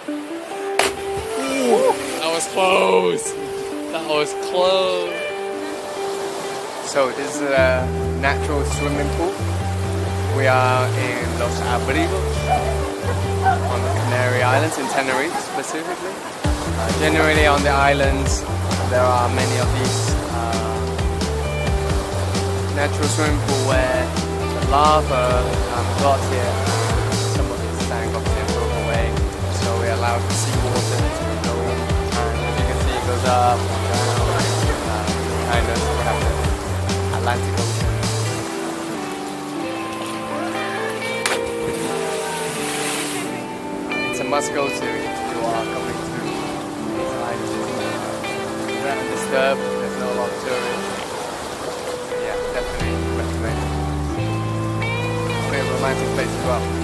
That was close. That was close. So this is a natural swimming pool. We are in Los Abrigos on the Canary Islands, in Tenerife specifically. Generally on the islands there are many of these natural swimming pool where the lava got here, some of it sank off and broke away, so we're allowed to see water to go in, and as you can see it goes up and down, kind of we have the Atlantic Ocean. It's a must go to if you are coming to these islands. We're undisturbed, there's not a lot of tourists. Yeah, definitely recommend it. It's a very romantic place as well.